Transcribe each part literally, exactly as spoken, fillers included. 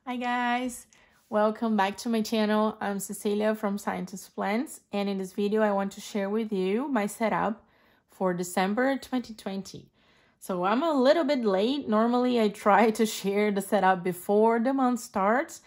Hi guys, welcome back to my channel. I'm Cecilia from Scientist Plans, and in this video I want to share with you my setup for December twenty twenty. So I'm a little bit late. Normally I try to share the setup before the month starts,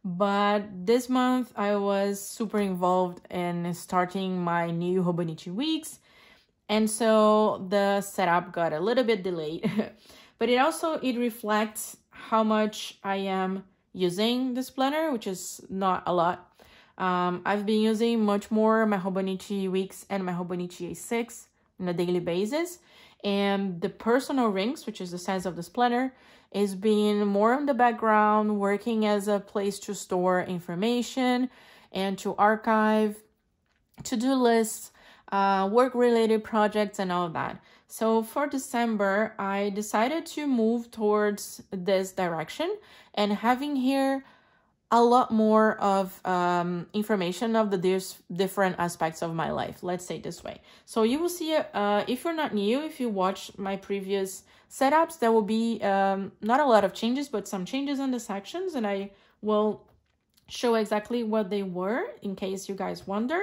but this month I was super involved in starting my new Hobonichi weeks, and so the setup got a little bit delayed. But it also it reflects how much I am using this planner, which is not a lot. Um, I've been using much more my Hobonichi weeks and my Hobonichi A six on a daily basis. And the personal rings, which is the size of this planner, is being more in the background, working as a place to store information and to archive, to-do lists, uh, work-related projects, and all that. So for December, I decided to move towards this direction and having here a lot more of um, information of the dis different aspects of my life, let's say this way. So you will see, uh, if you're not new, if you watch my previous setups, there will be um, not a lot of changes, but some changes in the sections, and I will show exactly what they were in case you guys wonder.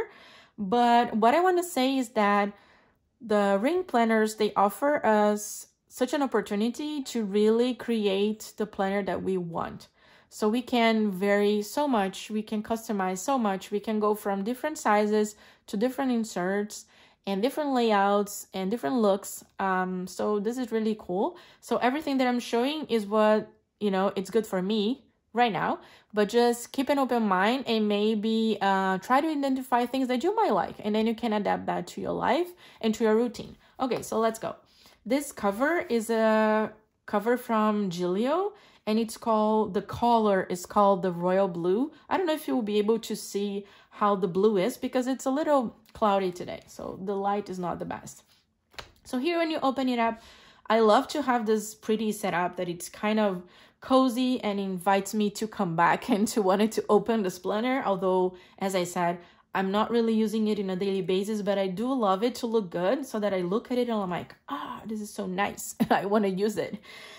But what I want to say is that the ring planners, they offer us such an opportunity to really create the planner that we want. So we can vary so much, we can customize so much, we can go from different sizes to different inserts and different layouts and different looks. Um, so this is really cool. So everything that I'm showing is what, you know, it's good for me right now, but just keep an open mind and maybe uh, try to identify things that you might like, and then you can adapt that to your life and to your routine. Okay, so let's go. This cover is a cover from Gillio, and it's called, the color is called the Royal Blue. I don't know if you'll be able to see how the blue is because it's a little cloudy today, so the light is not the best. So here when you open it up, I love to have this pretty setup that it's kind of cozy and invites me to come back and to wanted to open this planner. Although, as I said, I'm not really using it on a daily basis, but I do love it to look good, so that I look at it and I'm like, ah, oh, this is so nice. I want to use it.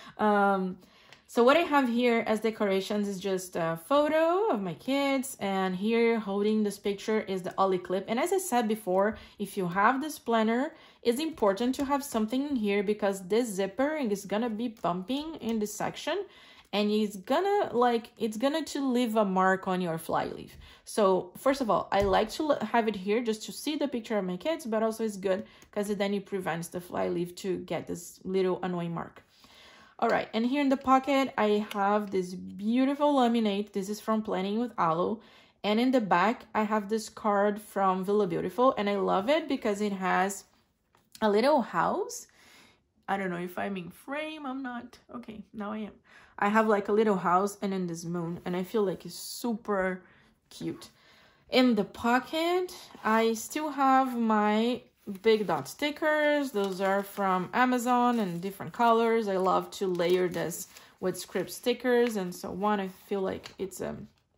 Um, so what I have here as decorations is just a photo of my kids, and here holding this picture is the Ollie clip. And as I said before, if you have this planner, it's important to have something in here because this zipper is gonna be bumping in this section, and it's gonna like it's gonna to leave a mark on your fly leaf. So first of all, I like to have it here just to see the picture of my kids, but also it's good because then it prevents the fly leaf to get this little annoying mark. All right, and here in the pocket, I have this beautiful laminate. This is from Planningwithalo. And in the back, I have this card from Villa Beautiful, and I love it because it has a little house. I don't know if I'm in frame, I'm not. Okay, now I am. I have like a little house and then this moon, and I feel like it's super cute. In the pocket, I still have my big dot stickers. Those are from Amazon and different colors. I love to layer this with script stickers and so on. I feel like it's a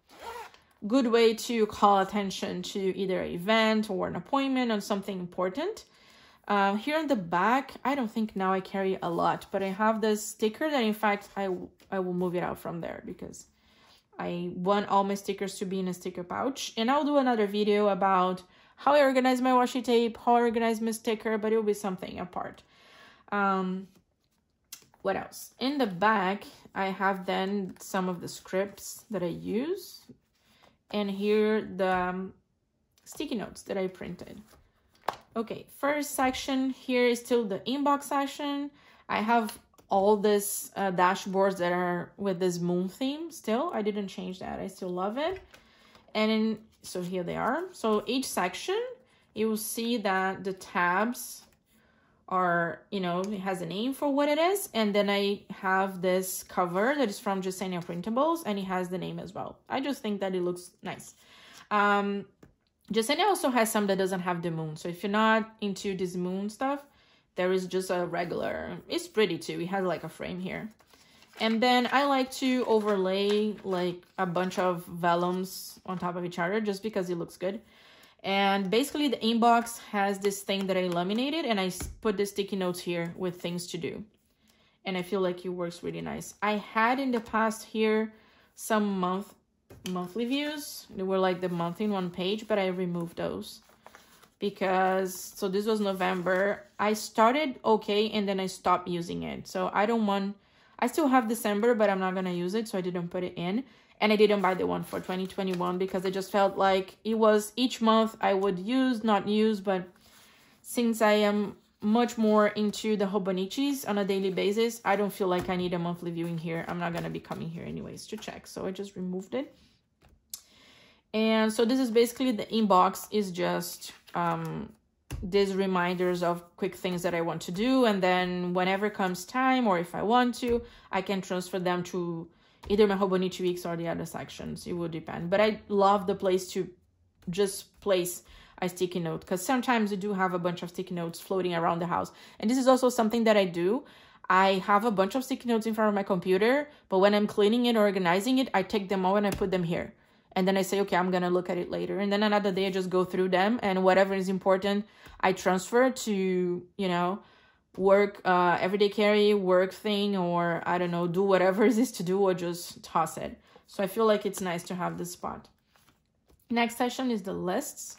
good way to call attention to either an event or an appointment on something important. Uh, here in the back, I don't think now I carry a lot, but I have this sticker that in fact I, I will move it out from there because I want all my stickers to be in a sticker pouch. And I'll do another video about how I organize my washi tape, how I organize my sticker, but it will be something apart. Um, what else? In the back, I have then some of the scripts that I use. And here the um, sticky notes that I printed. Okay, first section here is still the inbox section. I have all this uh, dashboards that are with this moon theme still. I didn't change that. I still love it. And in, so here they are. So each section, you will see that the tabs are, you know, it has a name for what it is. And then I have this cover that is from Jesseniaprintables, and it has the name as well. I just think that it looks nice. Um, Jessenia also has some that doesn't have the moon. So if you're not into this moon stuff, there is just a regular, it's pretty too. It has like a frame here. And then I like to overlay like a bunch of vellums on top of each other just because it looks good. And basically the inbox has this thing that I laminated, and I put the sticky notes here with things to do. And I feel like it works really nice. I had in the past here some month monthly views. They were like the month in one page, but I removed those because, so this was November. I started okay, and then I stopped using it. So I don't want, I still have December, but I'm not going to use it. So I didn't put it in. And I didn't buy the one for twenty twenty-one because I just felt like it was each month I would use, not use. But since I am much more into the Hobonichis on a daily basis, I don't feel like I need a monthly viewing here. I'm not going to be coming here anyways to check. So I just removed it. And so this is basically the inbox is just um, these reminders of quick things that I want to do. And then whenever comes time, or if I want to, I can transfer them to either my Hobonichi weeks or the other sections. It will depend. But I love the place to just place a sticky note, because sometimes you do have a bunch of sticky notes floating around the house. And this is also something that I do. I have a bunch of sticky notes in front of my computer, but when I'm cleaning it or organizing it, I take them all and I put them here. And then I say, okay, I'm going to look at it later. And then another day I just go through them, and whatever is important, I transfer to, you know, work, uh, everyday carry, work thing, or I don't know, do whatever it is to do, or just toss it. So I feel like it's nice to have this spot. Next section is the lists.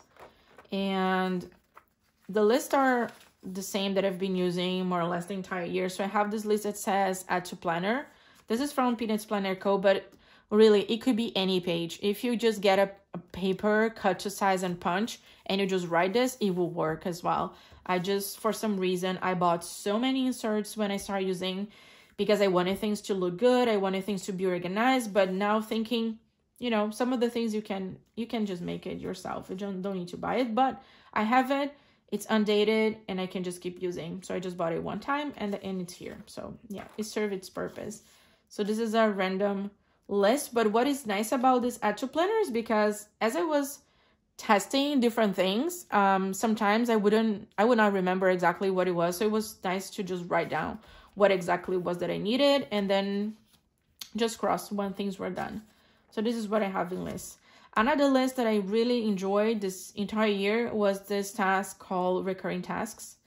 And the lists are the same that I've been using more or less the entire year. So I have this list that says Add to Planner. This is from Peanultsplannerco, but really it could be any page. If you just get a, a paper, cut to size and punch, and you just write this, it will work as well. I just, for some reason, I bought so many inserts when I started using, because I wanted things to look good. I wanted things to be organized, but now thinking, you know, some of the things you can, you can just make it yourself. You don't, don't need to buy it, but I have it. It's undated and I can just keep using. So I just bought it one time and, and it's here. So yeah, it served its purpose. So this is a random list, but what is nice about this Add to Planner is because as I was testing different things, um, sometimes I wouldn't, I would not remember exactly what it was. So it was nice to just write down what exactly was that I needed and then just cross when things were done. So this is what I have in list. Another list that I really enjoyed this entire year was this task called recurring tasks.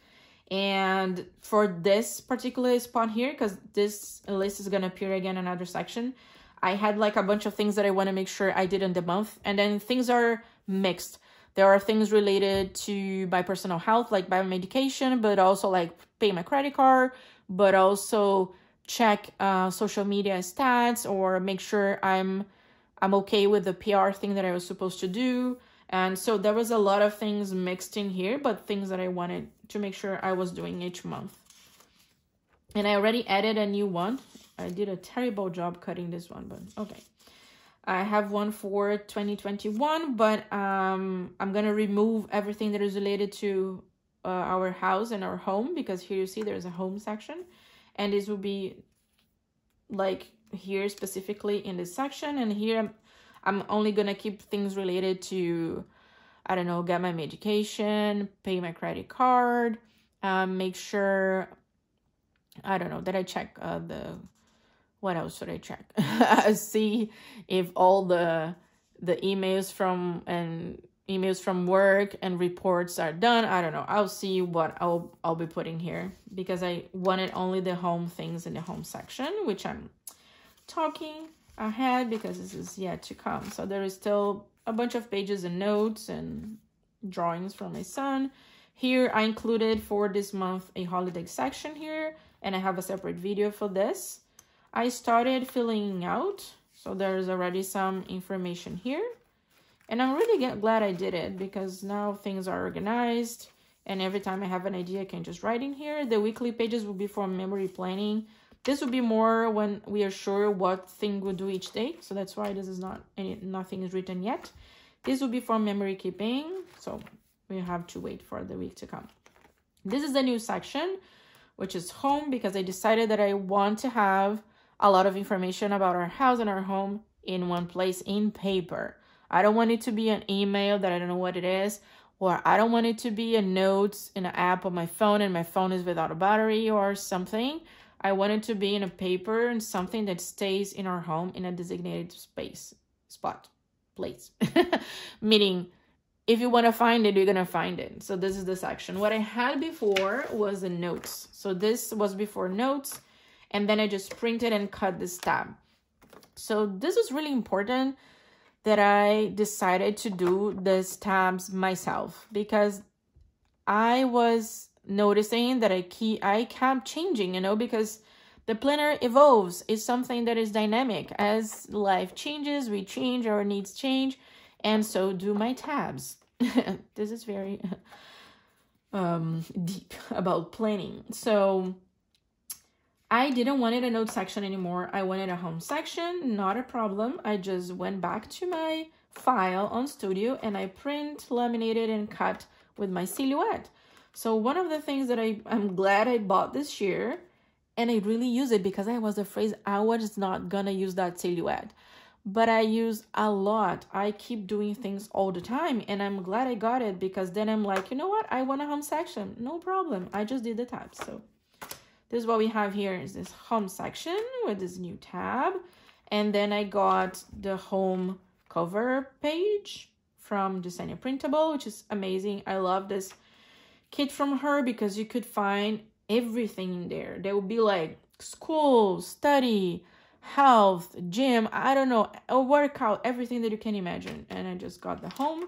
And for this particular spot here, because this list is going to appear again in another section, I had like a bunch of things that I want to make sure I did in the month. And then things are mixed. There are things related to my personal health, like buy medication, but also like pay my credit card, but also check uh, social media stats or make sure I'm I'm okay with the P R thing that I was supposed to do. And so there was a lot of things mixed in here, but things that I wanted to make sure I was doing each month. And I already added a new one. I did a terrible job cutting this one, but okay. I have one for twenty twenty-one, but um, I'm going to remove everything that is related to uh, our house and our home, because here you see there's a home section. And this will be like here specifically in this section, and here I'm, I'm only gonna keep things related to, I don't know, get my medication, pay my credit card, um, make sure, I don't know, that I check uh, the, what else should I check? See if all the the emails from and emails from work and reports are done. I don't know. I'll see what I'll I'll be putting here, because I wanted only the home things in the home section, which I'm talking ahead because this is yet to come. So there is still a bunch of pages and notes and drawings for my son. Here I included for this month a holiday section here, and I have a separate video for this. I started filling out, so there's already some information here, and I'm really get, glad I did it, because now things are organized, and every time I have an idea I can just write in here. The weekly pages will be for memory planning. This will be more when we are sure what thing we'll do each day. So that's why this is not any, nothing is written yet. This will be for memory keeping. So we have to wait for the week to come. This is the new section, which is home, because I decided that I want to have a lot of information about our house and our home in one place in paper. I don't want it to be an email that I don't know what it is, or I don't want it to be a notes in an app on my phone and my phone is without a battery or something. I want it to be in a paper and something that stays in our home in a designated space, spot, place. Meaning, if you want to find it, you're going to find it. So this is the section. What I had before was the notes. So this was before notes, and then I just printed and cut this tab. So this is really important that I decided to do these tabs myself, because I was noticing that I keep I kept changing, you know, because the planner evolves. It's something that is dynamic. As life changes, we change, our needs change, and so do my tabs. This is very um, deep about planning. So I didn't want it a note section anymore. I wanted a home section, not a problem. I just went back to my file on Studio and I print, laminated, and cut with my silhouette. So one of the things that I, I'm glad I bought this year, and I really use it because I was afraid I was not gonna use that silhouette. But I use a lot. I keep doing things all the time, and I'm glad I got it, because then I'm like, you know what? I want a home section. No problem. I just did the tabs. So this is what we have here, is this home section with this new tab. And then I got the home cover page from Jesseniaprintables, which is amazing. I love this kit from her because you could find everything in there. There will be like school, study, health, gym, I don't know, a workout, everything that you can imagine. And I just got the home.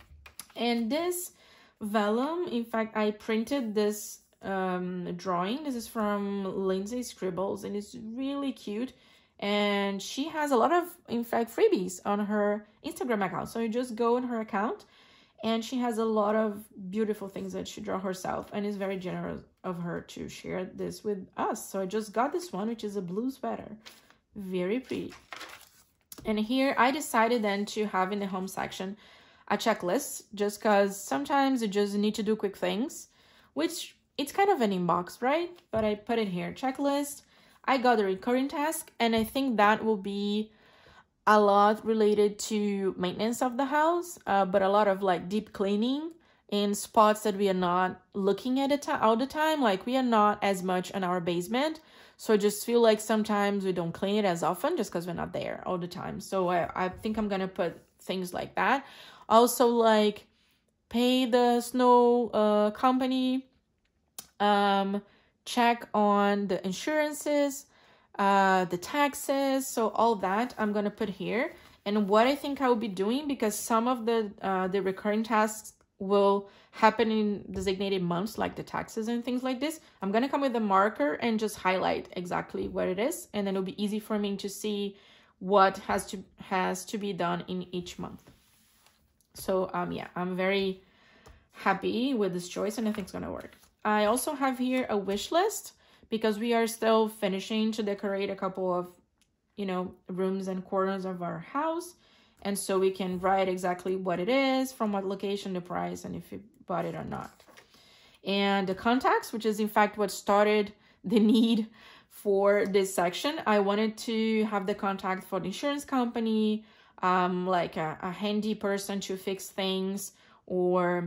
And this vellum, in fact, I printed this um, drawing. This is from Lindsay Scribbles, and it's really cute. And she has a lot of, in fact, freebies on her Instagram account. So you just go in her account, and she has a lot of beautiful things that she draw herself, and it's very generous of her to share this with us. So I just got this one, which is a blue sweater. Very pretty. And here I decided then to have in the home section a checklist, just because sometimes you just need to do quick things, which it's kind of an inbox, right? But I put it here, checklist. I got a recurring task, and I think that will be a lot related to maintenance of the house, uh, but a lot of like deep cleaning in spots that we are not looking at it all the time. Like we are not as much in our basement. So I just feel like sometimes we don't clean it as often just because we're not there all the time. So I, I think I'm going to put things like that. Also, like pay the snow uh, company, um, check on the insurances, uh, the taxes. So all that I'm going to put here. And what I think I will be doing, because some of the uh, the recurring tasks will happen in designated months, like the taxes and things like this, I'm going to come with a marker and just highlight exactly what it is. And then it'll be easy for me to see what has to has to be done in each month. So um yeah, I'm very happy with this choice, and I think it's going to work. I also have here a wish list, because we are still finishing to decorate a couple of, you know, rooms and corners of our house. And so we can write exactly what it is, from what location, the price, and if you bought it or not. And the contacts, which is in fact what started the need for this section. I wanted to have the contact for the insurance company, um, like a, a handy person to fix things, or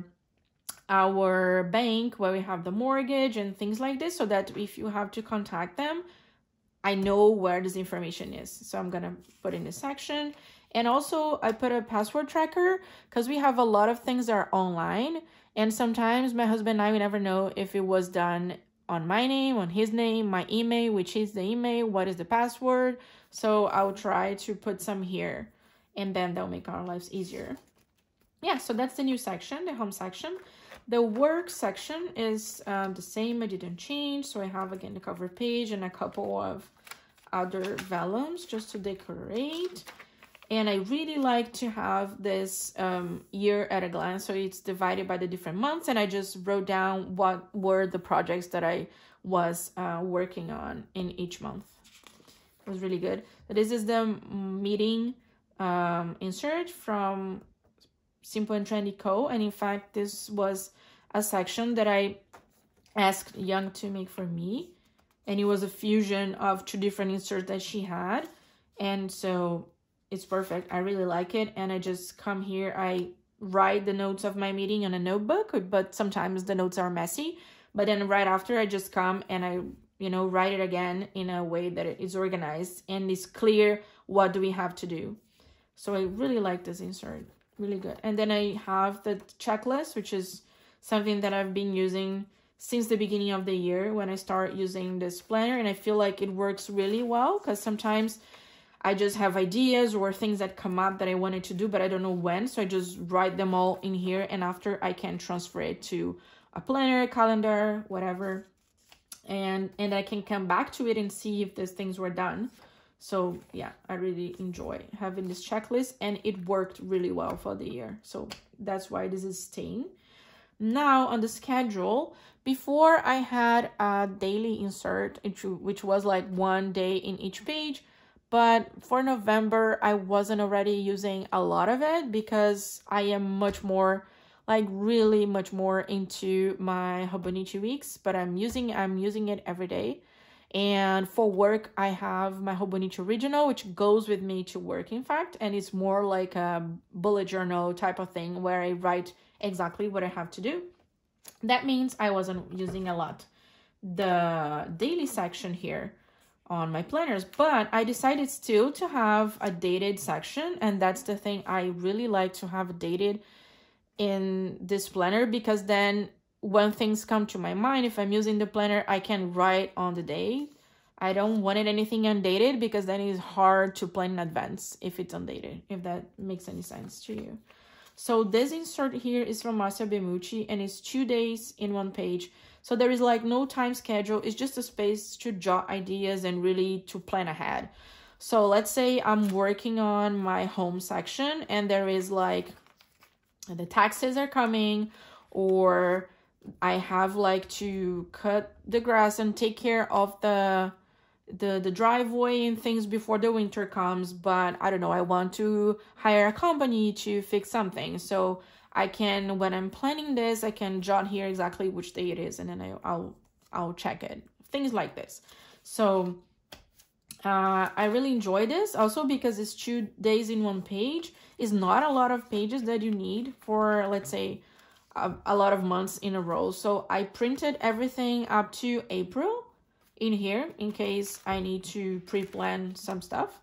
our bank where we have the mortgage and things like this, so that if you have to contact them, I know where this information is. So I'm gonna put in this section. And also I put a password tracker, because we have a lot of things that are online, and sometimes my husband and I, we never know if it was done on my name, on his name, my email, which is the email, what is the password. So I'll try to put some here, and then that'll make our lives easier. Yeah, so that's the new section, the home section. The work section is um, the same. I didn't change. So I have, again, the cover page and a couple of other vellums just to decorate. And I really like to have this um, year at a glance. So it's divided by the different months. And I just wrote down what were the projects that I was uh, working on in each month. It was really good. So this is the meeting um, insert from Simpleandtrendyco. And in fact, this was a section that I asked Young to make for me. And it was a fusion of two different inserts that she had. And so it's perfect. I really like it. And I just come here. I write the notes of my meeting on a notebook, but sometimes the notes are messy. But then right after, I just come and I, you know, write it again in a way that it is organized and it's clear what do we have to do. So I really like this insert. Really good. And then I have the checklist, which is something that I've been using since the beginning of the year when I start using this planner. And I feel like it works really well, because sometimes I just have ideas or things that come up that I wanted to do, but I don't know when. So I just write them all in here, and after I can transfer it to a planner, calendar, whatever. And, and I can come back to it and see if these things were done. So yeah, I really enjoy having this checklist, and it worked really well for the year. So that's why this is staying. Now on the schedule, before I had a daily insert, which was like one day in each page. But for November, I wasn't already using a lot of it because I am much more, like really much more into my Hobonichi weeks. But I'm using, I'm using it every day. And for work, I have my Hobonichi Original, which goes with me to work, in fact. And it's more like a bullet journal type of thing where I write exactly what I have to do. That means I wasn't using a lot the daily section here on my planners, but I decided still to have a dated section. And that's the thing, I really like to have dated in this planner, because then when things come to my mind, if I'm using the planner, I can write on the day. I don't want it anything undated, because then it's hard to plan in advance if it's undated, if that makes any sense to you. So this insert here is from Marcia Bemucci, and it's two days in one page. So there is like no time schedule. It's just a space to jot ideas and really to plan ahead. So let's say I'm working on my home section, and there is like the taxes are coming, or I have like to cut the grass and take care of the the the driveway and things before the winter comes. But I don't know, I want to hire a company to fix something. So I can, when I'm planning this, I can jot here exactly which day it is, and then I, I'll I'll check it. Things like this. So uh, I really enjoy this also because it's two days in one page. It's not a lot of pages that you need for, let's say, a, a lot of months in a row. So I printed everything up to April in here in case I need to pre-plan some stuff.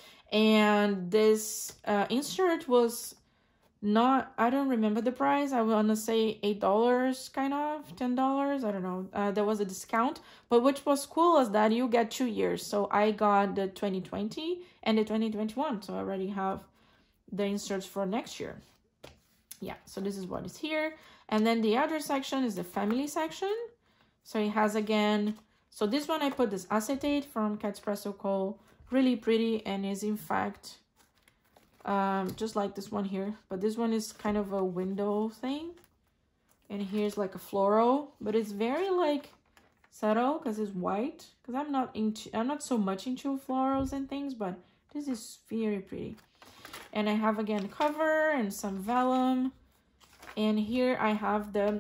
And this uh, insert was not, I don't remember the price. I want to say eight dollars, kind of, ten dollars. I don't know. Uh, there was a discount. But which was cool is that you get two years. So I got the twenty twenty and the twenty twenty-one. So I already have the inserts for next year. Yeah, so this is what is here. And then the other section is the family section. So it has again, so this one I put this acetate from Catspresso Co. Really pretty, and is in fact um just like this one here, but this one is kind of a window thing, and here's like a floral, but it's very like subtle because it's white, because I'm not into I'm not so much into florals and things, but this is very pretty. And I have again cover and some vellum, and here I have the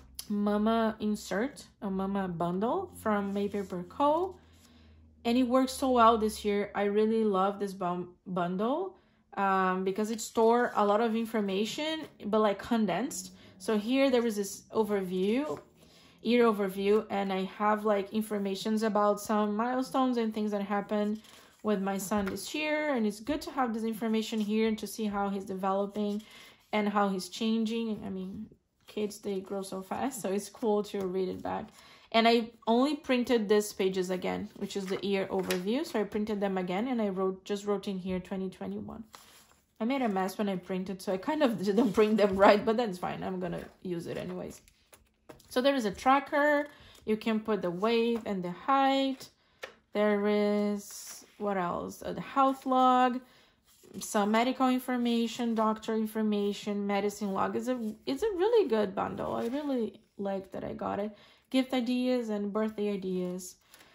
Mama insert, a Mama bundle from Maypaper Co. And it works so well this year. I really love this bum bundle um, because it stores a lot of information, but like condensed. So here there is this overview, year overview, and I have like informations about some milestones and things that happened with my son this year. And it's good to have this information here and to see how he's developing and how he's changing. I mean, kids, they grow so fast, so it's cool to read it back. And I only printed these pages again, which is the year overview. So I printed them again, and I wrote just wrote in here twenty twenty-one. I made a mess when I printed, so I kind of didn't print them right, but that's fine. I'm gonna use it anyways. So there is a tracker. You can put the weight and the height. There is, what else? Uh, the health log, some medical information, doctor information, medicine log. It's a, it's a really good bundle. I really like that I got it. Gift ideas and birthday ideas.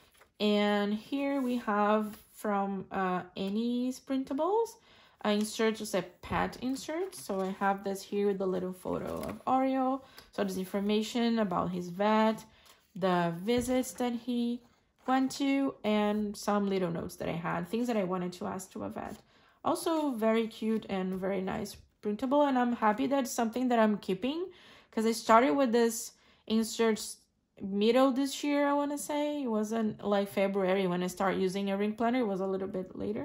And here we have from uh, Annie's Printables, I insert just a pet insert. So I have this here with the little photo of Oreo. So there's information about his vet, the visits that he went to, and some little notes that I had, things that I wanted to ask to a vet. Also very cute and very nice printable, and I'm happy that's something that I'm keeping, because I started with this inserts middle this year, I want to say. It wasn't like February when I started using a ring planner. It was a little bit later,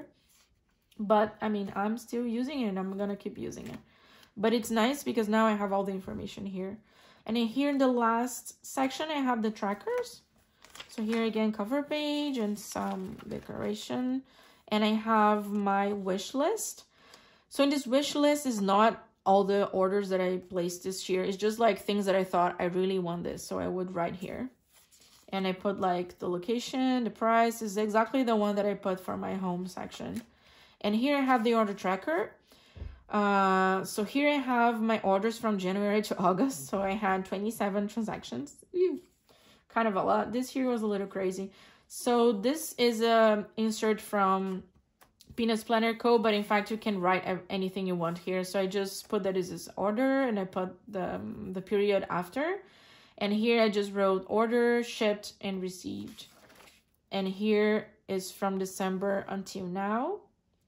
but I mean, I'm still using it and I'm gonna keep using it. But it's nice because now I have all the information here. And then here in the last section, I have the trackers. So here again, cover page and some decoration. and I have my wish list. So in this wish list is not all the orders that I placed this year. It's just like things that I thought I really want this. So I would write here. And I put like the location, the price is exactly the one that I put for my home section. And here I have the order tracker. Uh, so here I have my orders from January to August. So I had twenty-seven transactions. Ew, kind of a lot. This year was a little crazy. So this is a insert from Peanultsplannerco, but in fact you can write anything you want here. So I just put that as this order, and I put the, um, the period after. And here I just wrote order, shipped, and received. And here is from December until now.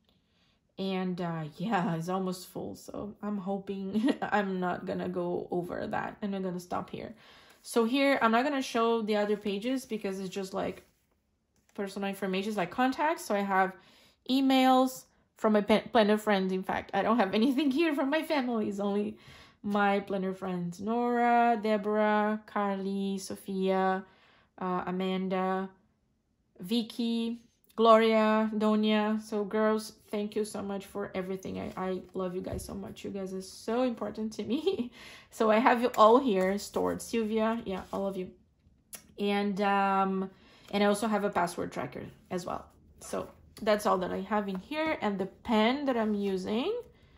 And uh, yeah, it's almost full. So I'm hoping I'm not gonna go over that, and I'm gonna stop here. So here, I'm not gonna show the other pages because it's just like personal information, like contacts. So I have emails from my planner friends. In fact, I don't have anything here from my family. It's only my planner friends: Nora, Deborah, Carly, Sophia, uh, Amanda, Vicky, Gloria, Donia. So girls, thank you so much for everything. I, I love you guys so much. You guys are so important to me. So I have you all here stored. Sylvia, yeah, all of you. And um, and I also have a password tracker as well. So that's all that I have in here. And the pen that I'm using,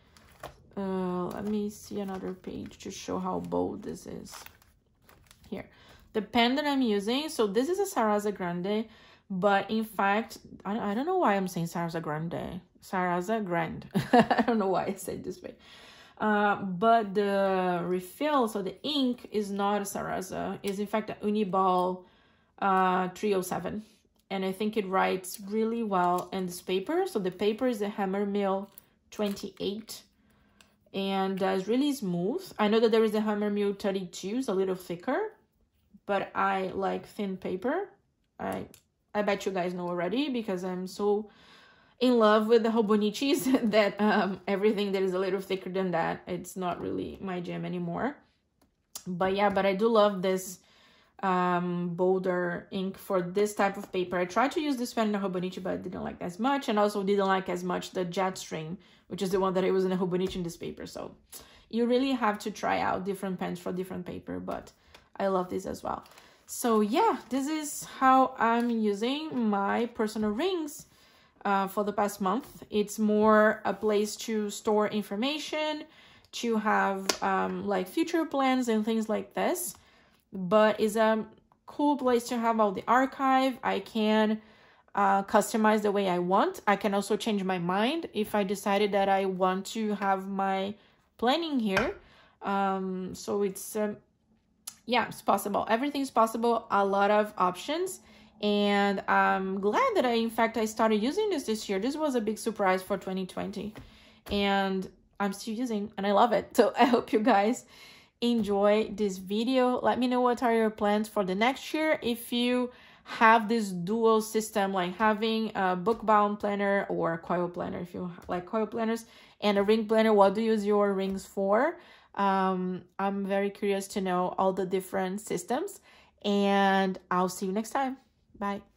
uh, let me see another page to show how bold this is. Here, the pen that I'm using. So this is a Sarasa Grande, but in fact, I, I don't know why I'm saying Sarasa Grande. Sarasa Grande. I don't know why I said it this way. Uh, but the refill, so the ink is not a Sarasa. It's in fact a Uniball uh, three oh seven. And I think it writes really well in this paper. So the paper is a Hammermill twenty-eight. And uh, it's really smooth. I know that there is a Hammermill thirty-two, it's a little thicker. But I like thin paper. I I bet you guys know already because I'm so in love with the Hobonichis that um, everything that is a little thicker than that, it's not really my jam anymore. But yeah, but I do love this um, bolder ink for this type of paper. I tried to use this pen in the Hobonichi, but I didn't like as much, and also didn't like as much the Jetstream, which is the one that I was in the Hobonichi in this paper. So you really have to try out different pens for different paper, but I love this as well. So yeah, this is how I'm using my personal rings uh, for the past month. It's more a place to store information, to have um, like future plans and things like this. But it's a cool place to have all the archive. I can uh, customize the way I want. I can also change my mind if I decided that I want to have my planning here. Um, so it's... Um, yeah, it's possible. Everything's possible. A lot of options. And I'm glad that I, in fact, I started using this this year. This was a big surprise for twenty twenty. And I'm still using, and I love it. So I hope you guys enjoy this video. Let me know what are your plans for the next year. If you have this dual system, like having a book-bound planner or a coil planner, if you like coil planners, and a ring planner, what do you use your rings for? Um, I'm very curious to know all the different systems, and I'll see you next time. Bye.